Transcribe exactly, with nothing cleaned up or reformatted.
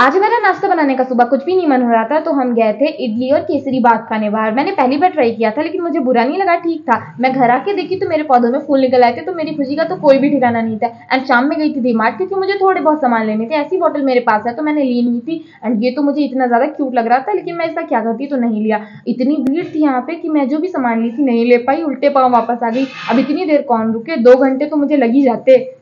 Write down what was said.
आज मेरा नाश्ता बनाने का सुबह कुछ भी नहीं मन हो रहा था, तो हम गए थे इडली और केसरी बात खाने बाहर। मैंने पहली बार ट्राई किया था, लेकिन मुझे बुरा नहीं लगा, ठीक था। मैं घर आके देखी तो मेरे पौधों में फूल निकल आए थे, तो मेरी खुशी का तो कोई भी ठिकाना नहीं था। एंड शाम में गई थी डीमार्ट, क्योंकि मुझे थोड़े बहुत सामान लेने थे। ऐसी बॉटल मेरे पास है तो मैंने ली नहीं थी। एंड ये तो मुझे इतना ज्यादा क्यूट लग रहा था, लेकिन मैं इसका क्या करती तो नहीं लिया। इतनी भीड़ थी यहाँ पे कि मैं जो भी सामान ली थी नहीं ले पाई, उल्टे पाँव वापस आ गई। अब इतनी देर कौन रुके, दो घंटे तो मुझे लग ही जाते।